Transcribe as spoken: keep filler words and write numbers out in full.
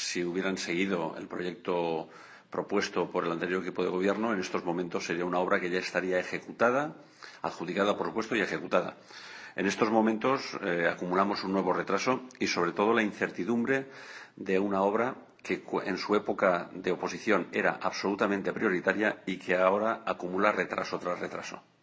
si hubieran seguido el proyecto propuesto por el anterior equipo de gobierno, en estos momentos sería una obra que ya estaría ejecutada, adjudicada, por supuesto, y ejecutada. En estos momentos eh, acumulamos un nuevo retraso y, sobre todo, la incertidumbre de una obra que en su época de oposición era absolutamente prioritaria y que ahora acumula retraso tras retraso.